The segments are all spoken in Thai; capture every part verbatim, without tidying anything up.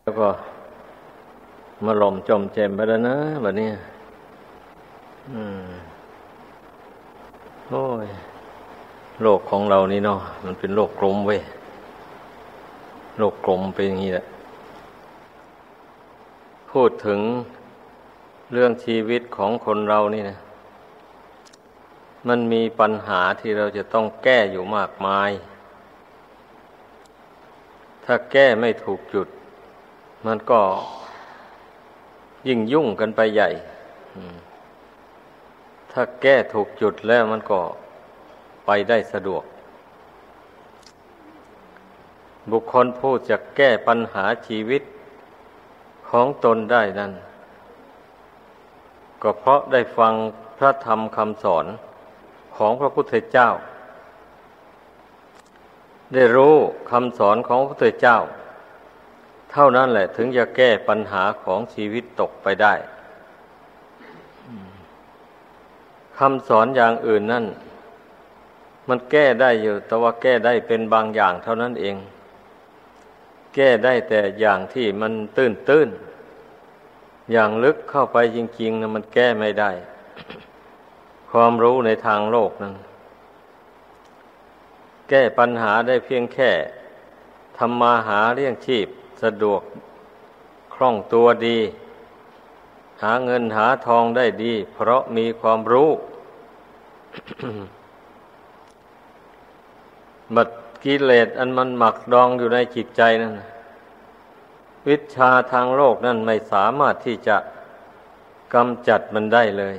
แล้วก็มาหล่มจมเจมไปแล้วนะแบบนี้อืมโอ้ยโลกของเรานี่เนาะมันเป็นโลกกลมเว้ยโลกกลมเป็นอย่างนี้แหละพูดถึงเรื่องชีวิตของคนเรานี่นะมันมีปัญหาที่เราจะต้องแก้อยู่มากมายถ้าแก้ไม่ถูกจุดมันก็ยิ่งยุ่งกันไปใหญ่ถ้าแก้ถูกจุดแล้วมันก็ไปได้สะดวกบุคคลผู้จะแก้ปัญหาชีวิตของตนได้นั้นก็เพราะได้ฟังพระธรรมคำสอนของพระพุทธเจ้าได้รู้คำสอนของพระพุทธเจ้าเท่านั้นแหละถึงจะแก้ปัญหาของชีวิตตกไปได้คำสอนอย่างอื่นนั่นมันแก้ได้อยู่แต่ว่าแก้ได้เป็นบางอย่างเท่านั้นเองแก้ได้แต่อย่างที่มันตื้นตื้นอย่างลึกเข้าไปจริงๆนะมันแก้ไม่ได้ความรู้ในทางโลกนั้นแก้ปัญหาได้เพียงแค่ทำมาหาเลี้ยงชีพสะดวกคล่องตัวดีหาเงินหาทองได้ดีเพราะมีความรู้ บัดกิเลสอันมันหมักดองอยู่ในจิตใจนั่นวิชาทางโลกนั่นไม่สามารถที่จะกำจัดมันได้เลย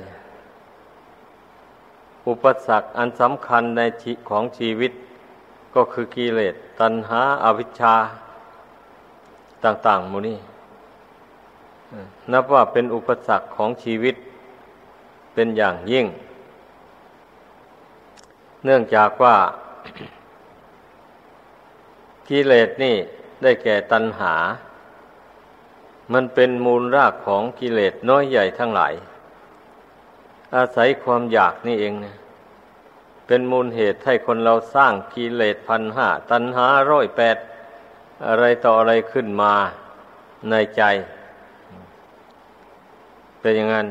อุปสรรคอันสำคัญในชีวิตของชีวิตก็คือกิเลสตัณหาอวิชชาต่างๆหมู่นี้นับว่าเป็นอุปสรรคของชีวิตเป็นอย่างยิ่งเนื่องจากว่า กิเลสนี่ได้แก่ตัณหามันเป็นมูลรากของกิเลสน้อยใหญ่ทั้งหลายอาศัยความอยากนี่เองนะเป็นมูลเหตุให้คนเราสร้างกิเลสพันห้าตัณหาร้อยแปดอะไรต่ออะไรขึ้นมาในใจเป็นอย่างนั้น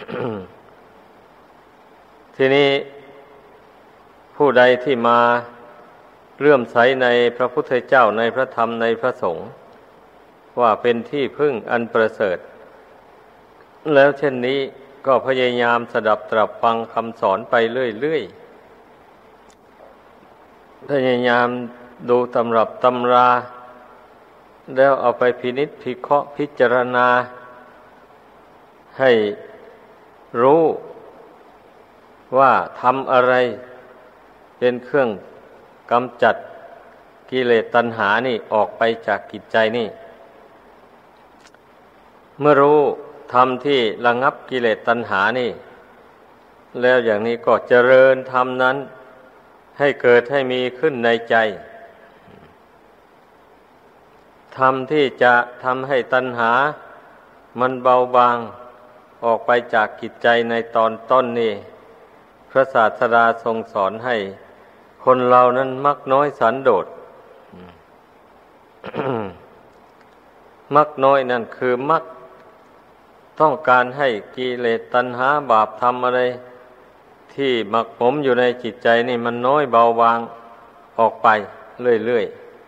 ทีนี้ผู้ใดที่มาเลื่อมใสในพระพุทธเจ้าในพระธรรมในพระสงฆ์ว่าเป็นที่พึ่งอันประเสริฐแล้วเช่นนี้ก็พยายามสดับตรับฟังคำสอนไปเรื่อยๆพยายามดูตำรับตำราแล้วเอาไปพินิจพิเคราะห์พิจารณาให้รู้ว่าทำอะไรเป็นเครื่องกำจัดกิเลสตัณหานี่ออกไปจากจิตใจนี่เมื่อรู้ธรรมที่ระงับกิเลสตัณหานี่แล้วอย่างนี้ก็เจริญธรรมนั้นให้เกิดให้มีขึ้นในใจธรรมที่จะทำให้ตัณหามันเบาบางออกไปจากจิตใจในตอนต้นนี่พระศาสดาทรงสอนให้คนเรานั้นมักน้อยสันโดษ มักน้อยนั่นคือมักต้องการให้กิเลสตัณหาบาปธรรมอะไรที่หมักหมมอยู่ในจิตใจนี่มันน้อยเบาบางออกไปเรื่อย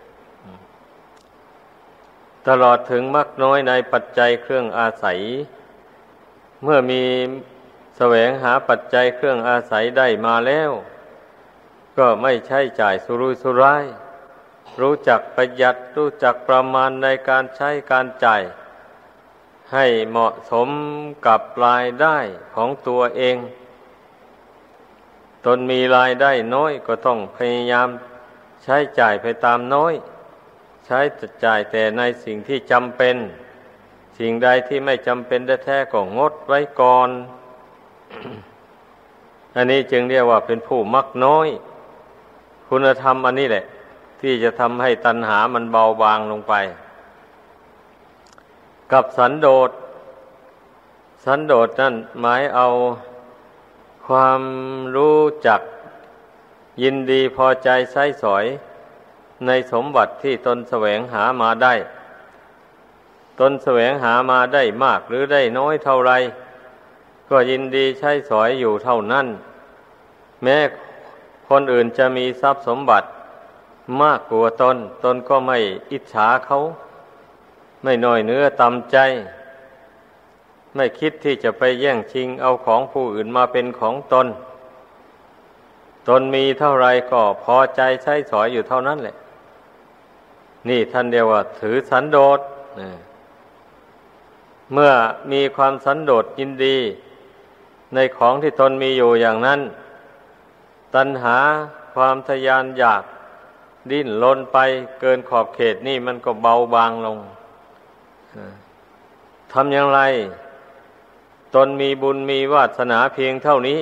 ๆตลอดถึงมักน้อยในปัจจัยเครื่องอาศัยเมื่อมีแสวงหาปัจจัยเครื่องอาศัยได้มาแล้วก็ไม่ใช้จ่ายสุรุ่ยสุร่ายรู้จักประหยัดรู้จักประมาณในการใช้การจ่ายให้เหมาะสมกับรายได้ของตัวเองตนมีรายได้น้อยก็ต้องพยายามใช้จ่ายไปตามน้อยใช้จ่ายแต่ในสิ่งที่จำเป็นสิ่งใดที่ไม่จำเป็นแท้ๆก็งดไว้ก่อน อันนี้จึงเรียกว่าเป็นผู้มักน้อยคุณธรรมอันนี้แหละที่จะทำให้ตัณหามันเบาบางลงไปกับสันโดษสันโดษนั่นหมายเอาความรู้จักยินดีพอใจใช้สอยในสมบัติที่ตนแสวงหามาได้ตนแสวงหามาได้มากหรือได้น้อยเท่าไรก็ยินดีใช้สอยอยู่เท่านั้นแม้คนอื่นจะมีทรัพย์สมบัติมากกว่าตนตนก็ไม่อิจฉาเขาไม่น้อยเนื้อต่ำใจไม่คิดที่จะไปแย่งชิงเอาของผู้อื่นมาเป็นของตนตนมีเท่าไรก็พอใจใช้สอยอยู่เท่านั้นแหละนี่ท่านเรียกว่าถือสันโดษเมื่อมีความสันโดษยินดีในของที่ตนมีอยู่อย่างนั้นตัณหาความทยานอยากดิ้นรนไปเกินขอบเขตนี่มันก็เบาบางลงทำอย่างไรตนมีบุญมีวาสนาเพียงเท่านี้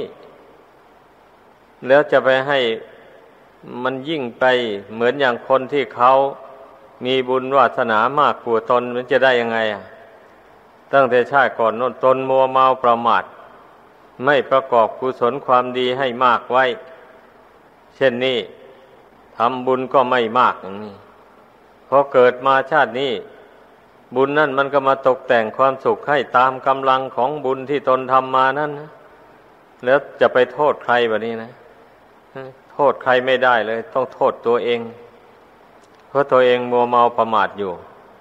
แล้วจะไปให้มันยิ่งไปเหมือนอย่างคนที่เขามีบุญวาสนามากกว่าตนมันจะได้ยังไงอ่ะตั้งแต่ชาติก่อนโน้นตนมัวเมาประมาทไม่ประกอบกุศลความดีให้มากไว้เช่นนี้ทำบุญก็ไม่มากอย่างนี้พอเกิดมาชาตินี้บุญนั่นมันก็มาตกแต่งความสุขให้ตามกำลังของบุญที่ตนทำมานั่นนะแล้วจะไปโทษใครแบบนี้นะโทษใครไม่ได้เลยต้องโทษตัวเองเพราะตัวเองมัวเมาประมาทอยู่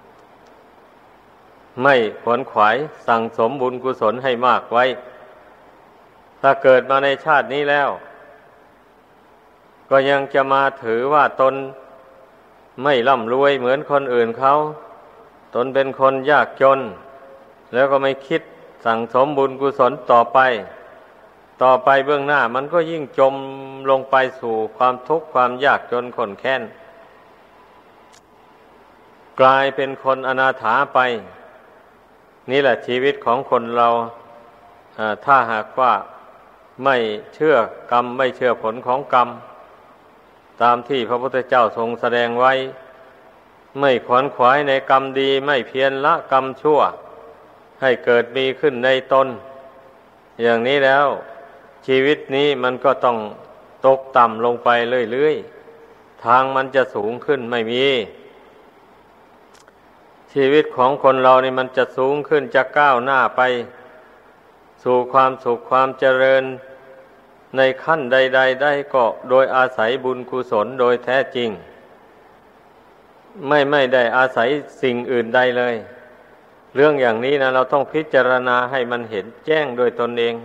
ไม่ขวนขวายสั่งสมบุญกุศลให้มากไว้ถ้าเกิดมาในชาตินี้แล้วก็ยังจะมาถือว่าตนไม่ร่ำรวยเหมือนคนอื่นเขาตนเป็นคนยากจนแล้วก็ไม่คิดสั่งสมบุญกุศลต่อไปต่อไปเบื้องหน้ามันก็ยิ่งจมลงไปสู่ความทุกข์ความยากจนข้นแค้นกลายเป็นคนอนาถาไปนี่แหละชีวิตของคนเราถ้าหากว่าไม่เชื่อกรรมไม่เชื่อผลของกรรมตามที่พระพุทธเจ้าทรงแสดงไว้ไม่ขวนขวายในกรรมดีไม่เพียรละกรรมชั่วให้เกิดมีขึ้นในตนอย่างนี้แล้วชีวิตนี้มันก็ต้องตกต่ำลงไปเรื่อยๆทางมันจะสูงขึ้นไม่มีชีวิตของคนเรานี่มันจะสูงขึ้นจะก้าวหน้าไปสู่ความสุขความเจริญในขั้นใดๆได้ก็โดยอาศัยบุญกุศลโดยแท้จริงไม่ไม่ได้อาศัยสิ่งอื่นใดเลยเรื่องอย่างนี้นะเราต้องพิจารณาให้มันเห็นแจ้งโดยตนเอง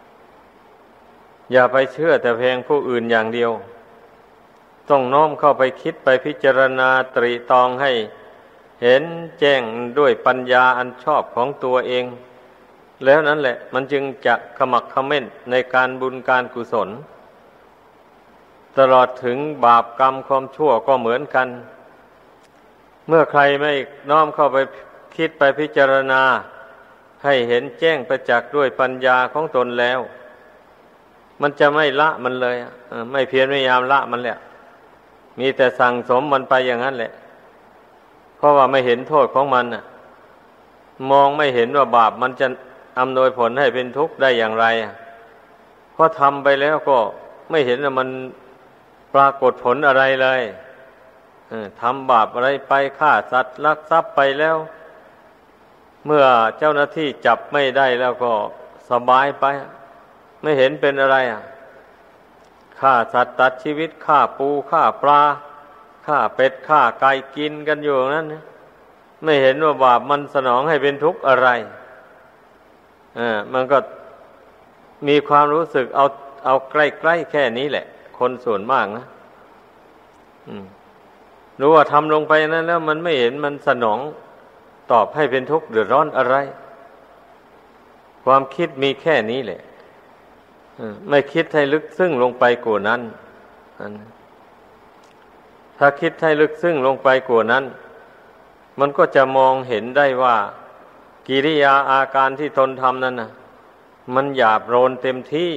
อย่าไปเชื่อแต่เพียงผู้อื่นอย่างเดียวต้องน้อมเข้าไปคิดไปพิจารณาตรีตองให้เห็นแจ้งด้วยปัญญาอันชอบของตัวเองแล้วนั่นแหละมันจึงจะขมักเขม้นในการบุญการกุศลตลอดถึงบาปกรรมความชั่วก็เหมือนกันเมื่อใครไม่น้อมเข้าไปคิดไปพิจารณาให้เห็นแจ้งประจักษ์ด้วยปัญญาของตนแล้วมันจะไม่ละมันเลยไม่เพียรพยายามละมันแหละมีแต่สั่งสมมันไปอย่างนั้นแหละเพราะว่าไม่เห็นโทษของมันน่ะมองไม่เห็นว่าบาปมันจะอำนวยผลให้เป็นทุกข์ได้อย่างไรเพราะทำไปแล้วก็ไม่เห็นว่ามันปรากฏผลอะไรเลยทำบาปอะไรไปฆ่าสัตว์ลักทรัพย์ไปแล้วเมื่อเจ้าหน้าที่จับไม่ได้แล้วก็สบายไปไม่เห็นเป็นอะไรอ่ะฆ่าสัตว์ตัดชีวิตฆ่าปูฆ่าปลาฆ่าเป็ดฆ่าไก่กินกันอยู่นั้นไม่เห็นว่าบาปมันสนองให้เป็นทุกข์อะไรอ่ามันก็มีความรู้สึกเอาเอาใกล้ๆแค่นี้แหละคนส่วนมากนะอืมรู้ว่าทำลงไปนั้นแล้วมันไม่เห็นมันสนองตอบให้เป็นทุกข์เดือดร้อนอะไรความคิดมีแค่นี้แหละไม่คิดให้ลึกซึ้งลงไปกว่านั้นถ้าคิดให้ลึกซึ้งลงไปกว่านั้นมันก็จะมองเห็นได้ว่ากิริยาอาการที่ตนทำนั้นนะมันหยาบโลนเต็มที่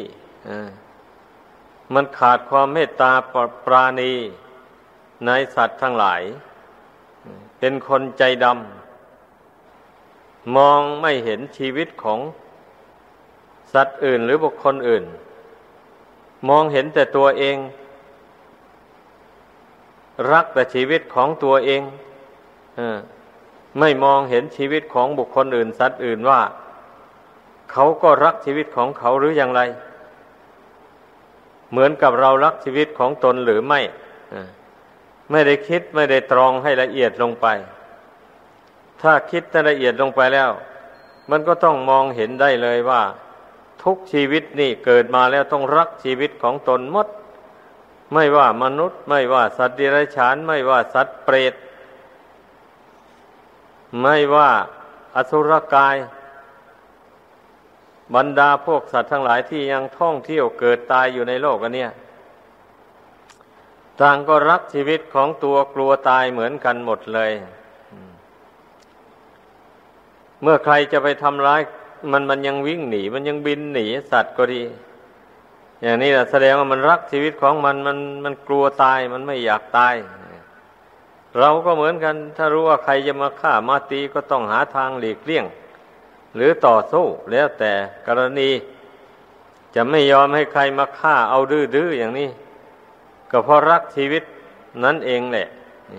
มันขาดความเมตตาปราณีในสัตว์ทั้งหลายเป็นคนใจดำมองไม่เห็นชีวิตของสัตว์อื่นหรือบุคคลอื่นมองเห็นแต่ตัวเองรักแต่ชีวิตของตัวเองไม่มองเห็นชีวิตของบุคคลอื่นสัตว์อื่นว่าเขาก็รักชีวิตของเขาหรืออย่างไรเหมือนกับเรารักชีวิตของตนหรือไม่ไม่ได้คิดไม่ได้ตรองให้ละเอียดลงไปถ้าคิดละเอียดลงไปแล้วมันก็ต้องมองเห็นได้เลยว่าทุกชีวิตนี่เกิดมาแล้วต้องรักชีวิตของตนหมดไม่ว่ามนุษย์ไม่ว่าสัตว์เดรัจฉานไม่ว่าสัตว์เปรตไม่ว่าอสุรกายบรรดาพวกสัตว์ทั้งหลายที่ยังท่องเที่ยวเกิดตายอยู่ในโลกอันเนี้ยต่างก็รักชีวิตของตัวกลัวตายเหมือนกันหมดเลยเมื่อใครจะไปทำร้ายมันมันยังวิ่งหนีมันยังบินหนีสัตว์ก็ดีอย่างนี้แหละแสดงว่ามันรักชีวิตของมันมันมันกลัวตายมันไม่อยากตายเราก็เหมือนกันถ้ารู้ว่าใครจะมาฆ่ามาตีก็ต้องหาทางหลีกเลี่ยงหรือต่อสู้แล้วแต่กรณีจะไม่ยอมให้ใครมาฆ่าเอาดื้อๆอย่างนี้ก็เพราะรักชีวิตนั่นเองแหละ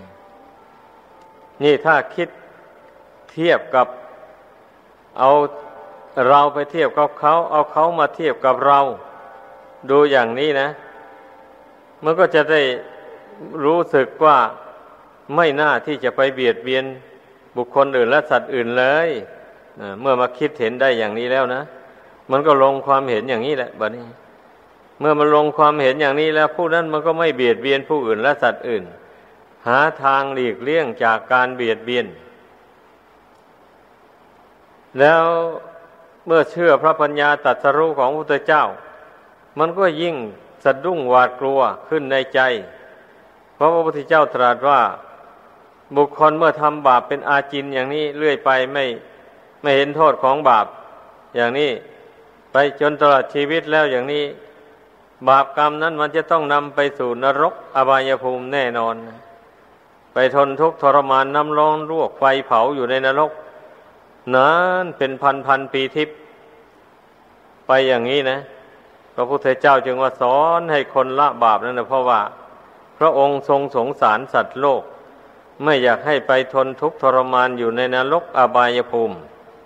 นี่ถ้าคิดเทียบกับเอาเราไปเทียบกับเขาเอาเขามาเทียบกับเราดูอย่างนี้นะมันก็จะได้รู้สึกว่าไม่น่าที่จะไปเบียดเบียนบุคคลอื่นและสัตว์อื่นเลยเมื่อมาคิดเห็นได้อย่างนี้แล้วนะมันก็ลงความเห็นอย่างนี้แหละบัดนี้เมื่อมันลงความเห็นอย่างนี้แล้วผู้นั้นมันก็ไม่เบียดเบียนผู้อื่นและสัตว์อื่นหาทางหลีกเลี่ยงจากการเบียดเบียนแล้วเมื่อเชื่อพระปัญญาตรัสรู้ของพระพุทธเจ้ามันก็ยิ่งสะดุ้งหวาดกลัวขึ้นในใจเพราะพระพุทธเจ้าตรัสว่าบุคคลเมื่อทำบาปเป็นอาจินอย่างนี้เรื่อยไปไม่ไม่เห็นโทษของบาปอย่างนี้ไปจนตลอดชีวิตแล้วอย่างนี้บาปกรรมนั้นมันจะต้องนำไปสู่นรกอบายภูมิแน่นอนไปทนทุกข์ทรมานน้ำร้อนลวกไฟเผาอยู่ในนรกนานเป็นพันพันปีทิพย์ไปอย่างนี้นะพระพุทธเจ้าจึงว่าสอนให้คนละบาปนั่นนะเพราะว่าพระองค์ทรงสงสารสัตว์โลกไม่อยากให้ไปทนทุกข์ทรมานอยู่ในนรกอบายภูมิ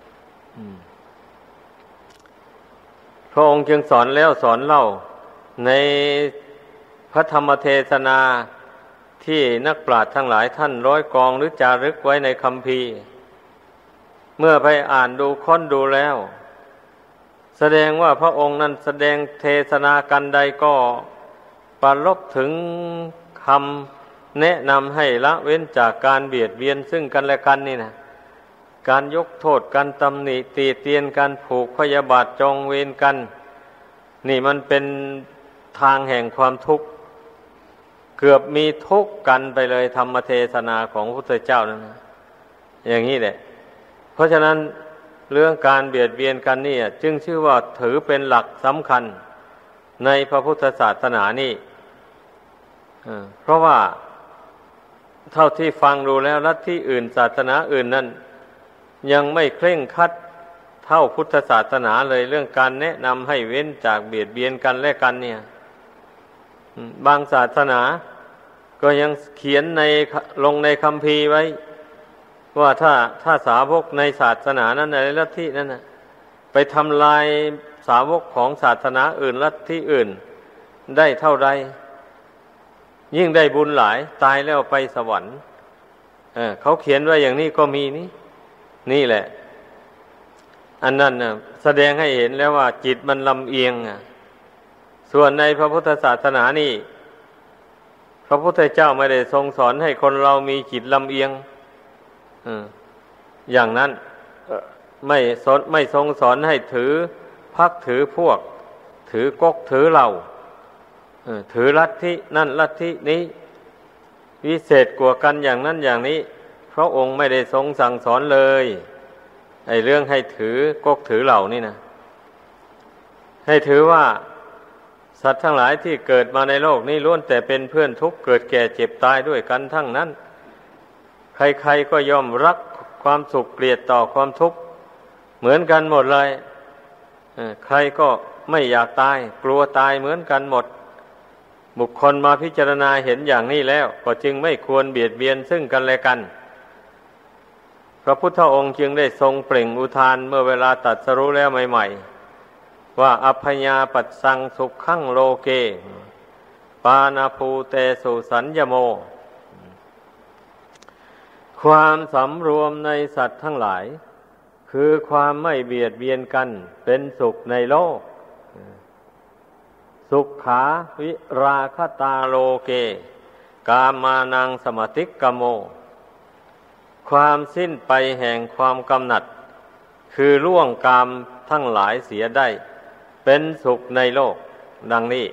พระองค์จึงสอนแล้วสอนเล่าในพระธรรมเทศนาที่นักปราชญ์ทั้งหลายท่านร้อยกองหรือจารึกไว้ในคัมภีร์เมื่อไปอ่านดูค้นดูแล้วแสดงว่าพระองค์นั้นแสดงเทศนากันใดก็ปรารภถึงคำแนะนำให้ละเว้นจากการเบียดเบียนซึ่งกันและกันนี่นะการยกโทษกันตำหนิตีเตียนกันผูกพยาบาทจองเวรกันนี่มันเป็นทางแห่งความทุกข์เกือบมีทุกข์กันไปเลยธรรมเทศนาของพระพุทธเจ้านั้นนะอย่างนี้แหละเพราะฉะนั้นเรื่องการเบียดเบียนกันนี่จึงชื่อว่าถือเป็นหลักสำคัญในพระพุทธศาสนานี่เพราะว่าเท่าที่ฟังดูแล้วลัทธิอื่นศาสนาอื่นนั้นยังไม่เคร่งครัดเท่าพุทธศาสนาเลยเรื่องการแนะนำให้เว้นจากเบียดเบียนกันและกันเนี่ยบางศาสนาก็ยังเขียนในลงในคัมภีร์ไว้ว่าถ้าถ้าสาวกในศาสนานั้นในลัทธินั้นนะไปทำลายสาวกของศาสนาอื่นลัทธิอื่นได้เท่าใดยิ่งได้บุญหลายตายแล้วไปสวรรค์เออเขาเขียนไว้อย่างนี้ก็มีนี่นี่แหละอันนั้นนะแสดงให้เห็นแล้วว่าจิตมันลำเอียงอ่ะส่วนในพระพุทธศาสนานี่พระพุทธเจ้าไม่ได้ทรงสอนให้คนเรามีจิตลำเอียงอย่างนั้นไม่สอนไม่ทรงสอนให้ถือพรรคถือพวกถือก๊กถือเหล่าถือลัทธินั่นลัทธินี้วิเศษกว่ากันอย่างนั้นอย่างนี้พระองค์ไม่ได้ทรงสั่งสอนเลยไอ้เรื่องให้ถือก๊กถือเหล่านี่นะให้ถือว่าสัตว์ทั้งหลายที่เกิดมาในโลกนี้ล้วนแต่เป็นเพื่อนทุกข์เกิดแก่เจ็บตายด้วยกันทั้งนั้นใครๆก็ย่อมรักความสุขเกลียดต่อความทุกข์เหมือนกันหมดเลยใครก็ไม่อยากตายกลัวตายเหมือนกันหมดบุคคลมาพิจารณาเห็นอย่างนี้แล้วก็จึงไม่ควรเบียดเบียนซึ่งกันและกันพระพุทธองค์จึงได้ทรงเปล่งอุทานเมื่อเวลาตรัสรู้แล้วใหม่ๆว่าอัพพญาปัสสังสุขขังโลเกปานาภูเตสุสัญญโมความสำรวมในสัตว์ทั้งหลายคือความไม่เบียดเบียนกันเป็นสุขในโลกสุขขาวิราคตาโลเกกามานังสมติกโมความสิ้นไปแห่งความกำหนัดคือล่วงกามทั้งหลายเสียได้เป็นสุขในโลกดังนี้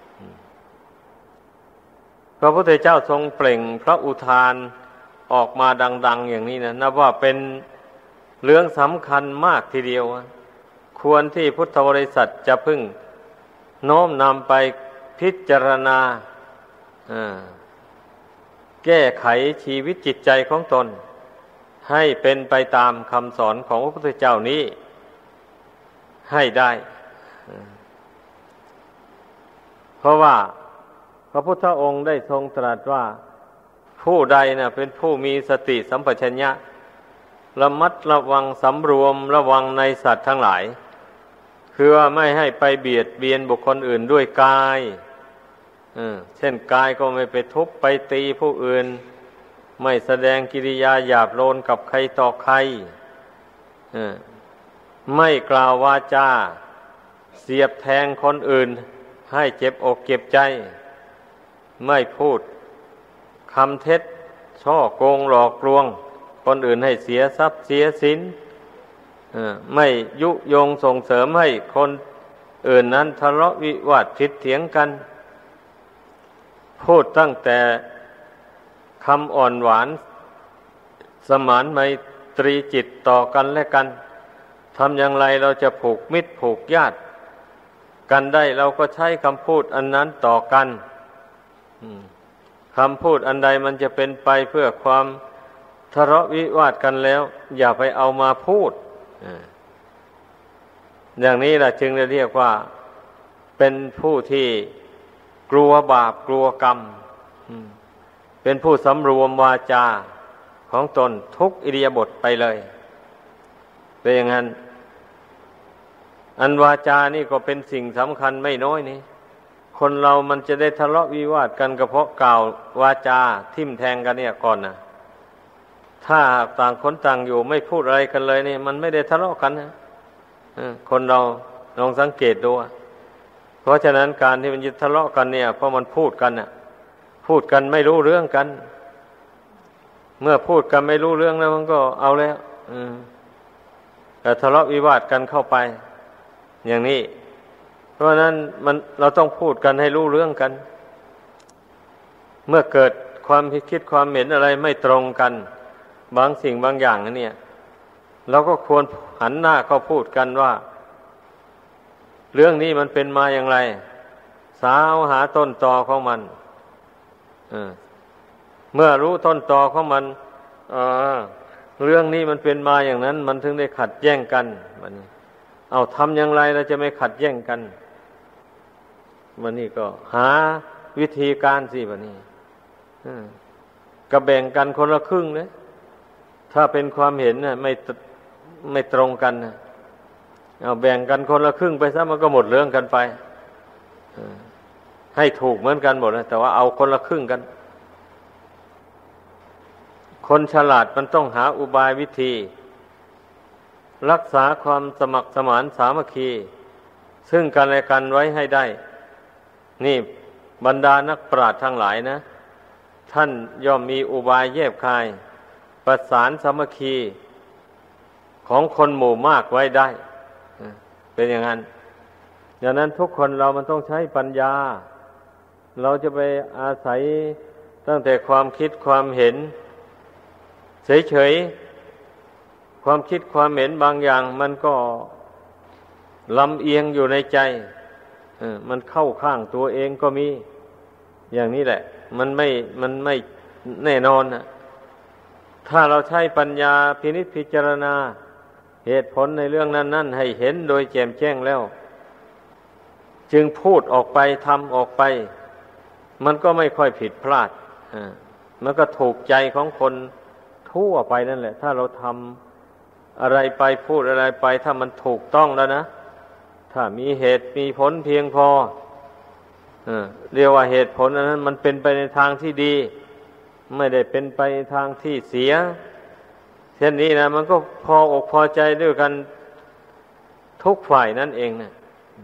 พระพุทธเจ้าทรงเปล่งพระอุทานออกมาดังๆอย่างนี้นะนับว่าเป็นเรื่องสำคัญมากทีเดียวควรที่พุทธบริษัทจะพึ่งโน้มนำไปพิจารณาแก้ไขชีวิตจิตใจของตนให้เป็นไปตามคำสอนของพระพุทธเจ้านี้ให้ได้เพราะว่าพระพุทธองค์ได้ทรงตรัสว่าผู้ใดนะเป็นผู้มีสติสัมปชัญญะระมัดระวังสำรวมระวังในสัตว์ทั้งหลายคือว่าไม่ให้ไปเบียดเบียนบุคคลอื่นด้วยกายเช่นกายก็ไม่ไปทุบไปตีผู้อื่นไม่แสดงกิริยาหยาบโลนกับใครต่อใครไม่กล่าววาจาเสียบแทงคนอื่นให้เจ็บอกเจ็บใจไม่พูดคำเท็จช่อโกงหลอกลวงคนอื่นให้เสียทรัพย์เสียสินไม่ยุยงส่งเสริมให้คนอื่นนั้นทะเลาะวิวาทผิดเถียงกันพูดตั้งแต่คำอ่อนหวานสมานไมตรีจิตต่อกันและกันทำอย่างไรเราจะผูกมิตรผูกญาติกันได้เราก็ใช้คำพูดอันนั้นต่อกันคำพูดอันใดมันจะเป็นไปเพื่อความทะเลาะวิวาทกันแล้วอย่าไปเอามาพูดอย่างนี้ล่ะจึงได้เรียกว่าเป็นผู้ที่กลัวบาปกลัวกรรมเป็นผู้สำรวมวาจาของตนทุกอิริยาบถไปเลยเป็นอย่างนั้นอันวาจานี่ก็เป็นสิ่งสำคัญไม่น้อยนี่คนเรามันจะได้ทะเลาะวิวาทกันก็เพราะกล่าววาจาทิ่มแทงกันเนี่ยก่อนนะถ้าต่างคนต่างอยู่ไม่พูดอะไรกันเลยนี่มันไม่ได้ทะเลาะกันนะคนเราลองสังเกตดูเพราะฉะนั้นการที่มันจะทะเลาะกันเนี่ยเพราะมันพูดกันน่ะพูดกันไม่รู้เรื่องกันเมื่อพูดกันไม่รู้เรื่องแล้วมันก็เอาแล้วแต่ทะเลาะวิวาทกันเข้าไปอย่างนี้เพราะฉะนั้นมันเราต้องพูดกันให้รู้เรื่องกันเมื่อเกิดความคิดความเห็นอะไรไม่ตรงกันบางสิ่งบางอย่างเนี่ยเราก็ควรหันหน้าเข้าพูดกันว่าเรื่องนี้มันเป็นมาอย่างไรสาวหาต้นตอของมันเมื่อรู้ต้นตอของมันเรื่องนี้มันเป็นมาอย่างนั้นมันถึงได้ขัดแย้งกันวันนี้เอาทำอย่างไรเราจะไม่ขัดแย้งกันวันนี้ก็หาวิธีการสิวันนี้ก็แบ่งกันคนละครึ่งนะถ้าเป็นความเห็นน่ะไม่ไม่ตรงกันนะเอาแบ่งกันคนละครึ่งไปซะมันก็หมดเรื่องกันไปให้ถูกเหมือนกันหมดนะแต่ว่าเอาคนละครึ่งกันคนฉลาดมันต้องหาอุบายวิธีรักษาความสมัครสมานสามัคคีซึ่งกันและกันไว้ให้ได้นี่บรรดานักปราชญ์ทั้งหลายนะท่านย่อมมีอุบายแยบคายประสานสามัคคีของคนหมู่มากไว้ได้เป็นอย่างนั้นดังนั้นทุกคนเรามันต้องใช้ปัญญาเราจะไปอาศัยตั้งแต่ความคิดความเห็นเฉยๆความคิดความเห็นบางอย่างมันก็ลำเอียงอยู่ในใจมันเข้าข้างตัวเองก็มีอย่างนี้แหละมันไม่มันไม่แน่นอนนะถ้าเราใช้ปัญญาพินิจพิจารณาเหตุผลในเรื่องนั้นๆให้เห็นโดยแจ่มแจ้งแล้วจึงพูดออกไปทำออกไปมันก็ไม่ค่อยผิดพลาดมันก็ถูกใจของคนทั่วไปนั่นแหละถ้าเราทำอะไรไปพูดอะไรไปถ้ามันถูกต้องแล้วนะถ้ามีเหตุมีผลเพียงพอเออเรียกว่าเหตุผลอันนั้นมันเป็นไปในทางที่ดีไม่ได้เป็นไปในทางที่เสียเช่นนี้นะมันก็พออกพอใจด้วยกันทุกฝ่ายนั่นเองนะ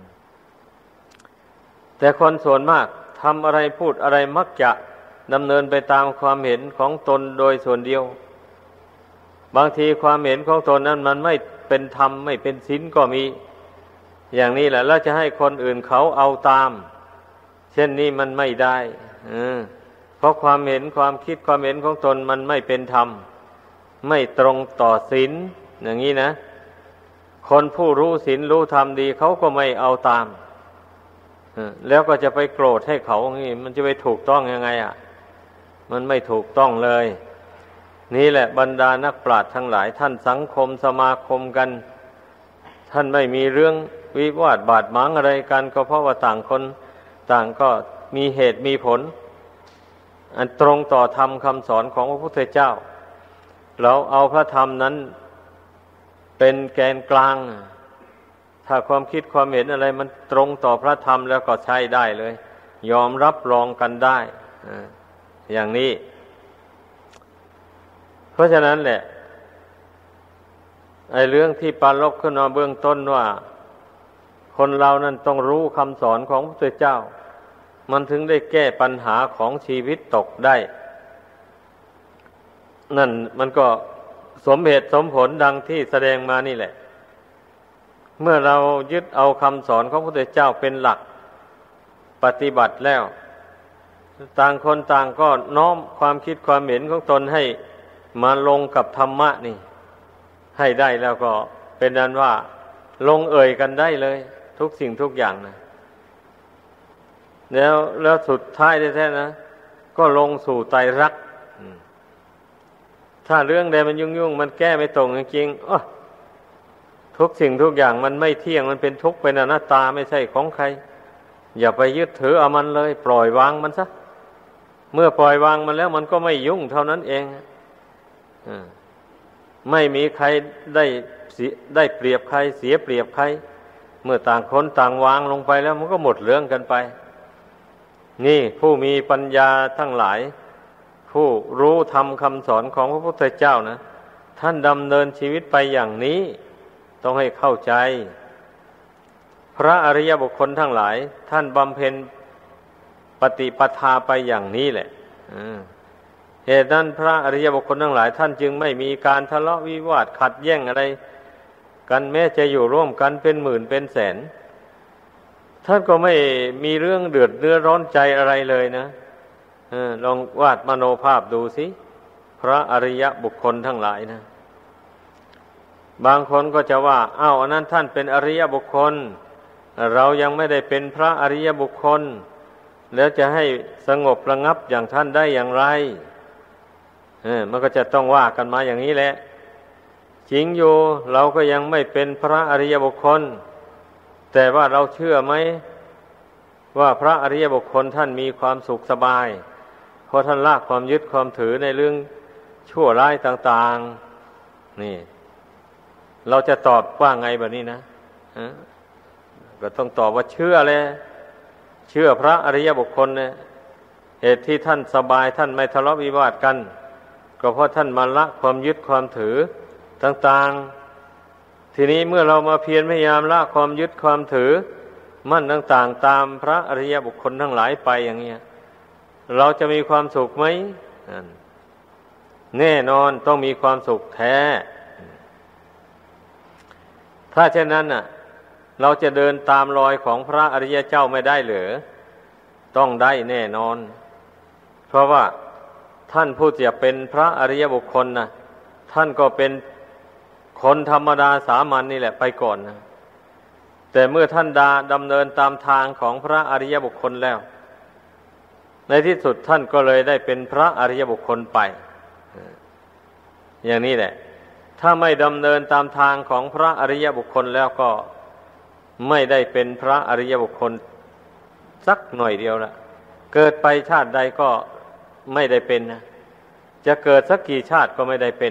แต่คนส่วนมากทำอะไรพูดอะไรมักจะดำเนินไปตามความเห็นของตนโดยส่วนเดียวบางทีความเห็นของตนนั้นมันไม่เป็นธรรมไม่เป็นศีลก็มีอย่างนี้แหละแล้วจะให้คนอื่นเขาเอาตามเช่นนี้มันไม่ได้เออเพราะความเห็นความคิดความเห็นของตนมันไม่เป็นธรรมไม่ตรงต่อศีลอย่างนี้นะคนผู้รู้ศีลรู้ธรรมดีเขาก็ไม่เอาตามแล้วก็จะไปโกรธให้เขาอย่างนี้มันจะไปถูกต้องยังไงอ่ะมันไม่ถูกต้องเลยนี่แหละบรรดานักปราชญ์ทั้งหลายท่านสังคมสมาคมกันท่านไม่มีเรื่องวิวาทบาดหมางอะไรกันก็เพราะว่าต่างคนต่างก็มีเหตุมีผลอันตรงต่อธรรมคำสอนของพระพุทธเจ้าเราเอาพระธรรมนั้นเป็นแกนกลางถ้าความคิดความเห็นอะไรมันตรงต่อพระธรรมแล้วก็ใช้ได้เลยยอมรับรองกันได้อย่างนี้เพราะฉะนั้นแหละไอ้เรื่องที่ปรารภขึ้นมาเบื้องต้นว่าคนเรานั้นต้องรู้คำสอนของพระพุทธเจ้ามันถึงได้แก้ปัญหาของชีวิตตกได้นั่นมันก็สมเหตุสมผลดังที่แสดงมานี่แหละเมื่อเรายึดเอาคำสอนของพระพุทธเจ้าเป็นหลักปฏิบัติแล้วต่างคนต่างก็น้อมความคิดความเห็นของตนให้มาลงกับธรรมะนี่ให้ได้แล้วก็เป็นนั้นว่าลงเอ่ยกันได้เลยทุกสิ่งทุกอย่างนะแล้วแล้วสุดท้ายแท้ๆนะก็ลงสู่ไตรลักษณ์ถ้าเรื่องใดมันยุ่งๆมันแก้ไม่ตรงจริงๆอ้อทุกสิ่งทุกอย่างมันไม่เที่ยงมันเป็นทุกข์เป็นอนัตตาไม่ใช่ของใครอย่าไปยึดถือเอามันเลยปล่อยวางมันซะเมื่อปล่อยวางมันแล้วมันก็ไม่ยุ่งเท่านั้นเองไม่มีใครได้ได้เปรียบใครเสียเปรียบใครเมื่อต่างคนต่างวางลงไปแล้วมันก็หมดเรื่องกันไปนี่ผู้มีปัญญาทั้งหลายผู้รู้ธรรมคำสอนของพระพุทธเจ้านะท่านดำเนินชีวิตไปอย่างนี้ต้องให้เข้าใจพระอริยบุคคลทั้งหลายท่านบำเพ็ญปฏิปทาไปอย่างนี้แหละเหตุนั้นพระอริยบุคคลทั้งหลายท่านจึงไม่มีการทะเลาะวิวาทขัดแย้งอะไรกันแม้จะอยู่ร่วมกันเป็นหมื่นเป็นแสนท่านก็ไม่มีเรื่องเดือดเนื้อร้อนใจอะไรเลยนะลองวาดมโนภาพดูสิพระอริยบุคคลทั้งหลายนะบางคนก็จะว่าอ้าวอันนั้นท่านเป็นอริยบุคคลเรายังไม่ได้เป็นพระอริยบุคคลแล้วจะให้สงบระงับอย่างท่านได้อย่างไรเออมันก็จะต้องว่ากันมาอย่างนี้แหละจริงอยู่เราก็ยังไม่เป็นพระอริยบุคคลแต่ว่าเราเชื่อไหมว่าพระอริยบุคคลท่านมีความสุขสบายเพราะท่านละความยึดความถือในเรื่องชั่วร้ายต่างๆนี่เราจะตอบว่าไงแบบนี้นะก็ต้องตอบว่าเชื่อเลยเชื่อพระอริยบุคคลเนี่ยเหตุที่ท่านสบายท่านไม่ทะเลาะวิวาทกันก็เพราะท่านมาละความยึดความถือต่างๆทีนี้เมื่อเรามาเพียรพยายามละความยึดความถือมั่นต่างๆตามพระอริยบุคคลทั้งหลายไปอย่างเงี้ยเราจะมีความสุขไหมแน่นอนต้องมีความสุขแท้ถ้าเช่นนั้นน่ะเราจะเดินตามรอยของพระอริยเจ้าไม่ได้หรือต้องได้แน่นอนเพราะว่าท่านผู้จะเป็นพระอริยบุคคลนะท่านก็เป็นคนธรรมดาสามัญ น, นี่แหละไปก่อนนะแต่เมื่อท่านดาดำเนินตามทางของพระอริยบุคคลแล้วในที่สุดท่านก็เลยได้เป็นพระอริยบุคคลไปอย่างนี้แหละถ้าไม่ดำเนินตามทางของพระอริยบุคคลแล้วก็ไม่ได้เป็นพระอริยบุคคลสักหน่อยเดียวละเกิดไปชาติใดก็ไม่ได้เป็นนะจะเกิดสักกี่ชาติก็ไม่ได้เป็น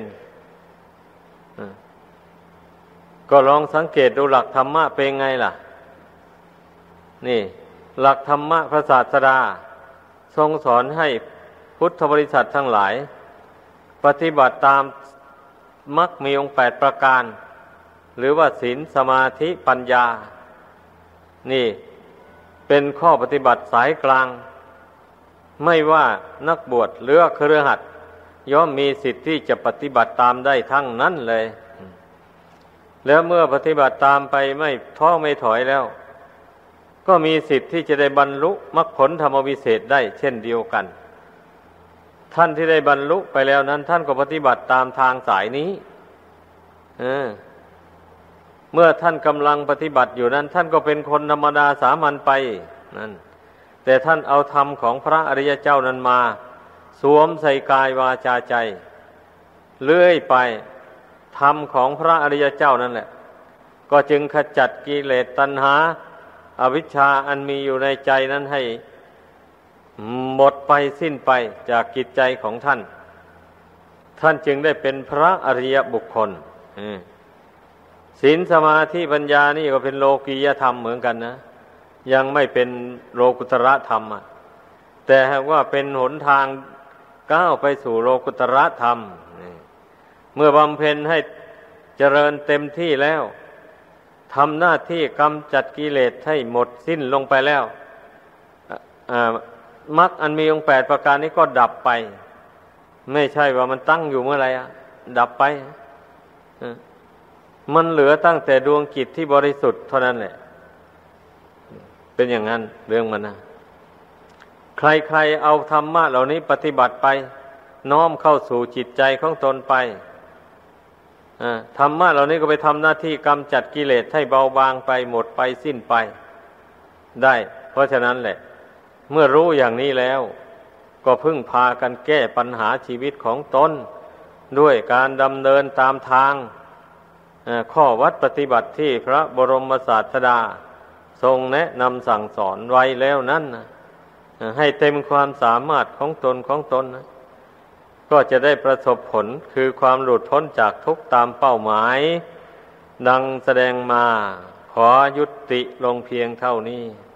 ก็ลองสังเกตดูหลักธรรมะเป็นไงล่ะนี่หลักธรรมะพระศาสดาทรงสอนให้พุทธบริษัททั้งหลายปฏิบัติตามมรรคมีองค์แปดประการหรือว่าศีลสมาธิปัญญานี่เป็นข้อปฏิบัติสายกลางไม่ว่านักบวชหรือคฤหัสถ์ย่อมมีสิทธิ์ที่จะปฏิบัติตามได้ทั้งนั้นเลยแล้วเมื่อปฏิบัติตามไปไม่ท้อไม่ถอยแล้วก็มีสิทธิ์ที่จะได้บรรลุมรรคผลธรรมวิเศษได้เช่นเดียวกันท่านที่ได้บรรลุไปแล้วนั้นท่านก็ปฏิบัติตามทางสายนี้เออเมื่อท่านกำลังปฏิบัติอยู่นั้นท่านก็เป็นคนธรรมดาสามัญไปนั่นแต่ท่านเอาธรรมของพระอริยเจ้านั้นมาสวมใส่กายวาจาใจเลื่อยไปธรรมของพระอริยเจ้านั่นแหละก็จึงขจัดกิเลสตัณหาอวิชชาอันมีอยู่ในใจนั้นให้หมดไปสิ้นไปจากจิตใจของท่านท่านจึงได้เป็นพระอริยบุคคลศีลสมาธิปัญญานี่ก็เป็นโลกียธรรมเหมือนกันนะยังไม่เป็นโลกุตระธรรมอ่ะแต่หากว่าเป็นหนทางก้าวไปสู่โลกุตระธรรมเมื่อบำเพ็ญให้เจริญเต็มที่แล้วทำหน้าที่กำจัดกิเลสให้หมดสิ้นลงไปแล้วมรรคอันมีองค์แปดประการนี้ก็ดับไปไม่ใช่ว่ามันตั้งอยู่เมื่อไรอ่ะดับไปมันเหลือตั้งแต่ดวงจิตที่บริสุทธิ์เท่านั้นแหละเป็นอย่างนั้นเรื่องมันนะใครๆเอาธรรมะเหล่านี้ปฏิบัติไปน้อมเข้าสู่จิตใจของตนไปธรรมะเหล่านี้ก็ไปทำหน้าที่กำจัดกิเลสให้เบาบางไปหมดไปสิ้นไปได้เพราะฉะนั้นแหละเมื่อรู้อย่างนี้แล้วก็พึ่งพากันแก้ปัญหาชีวิตของตนด้วยการดำเนินตามทางข้อวัดปฏิบัติที่พระบรมศาสดาทรงแนะนำสั่งสอนไว้แล้วนั้นให้เต็มความสามารถของตนของตนนะก็จะได้ประสบผลคือความหลุดพ้นจากทุกข์ตามเป้าหมายดังแสดงมาขอยุติลงเพียงเท่านี้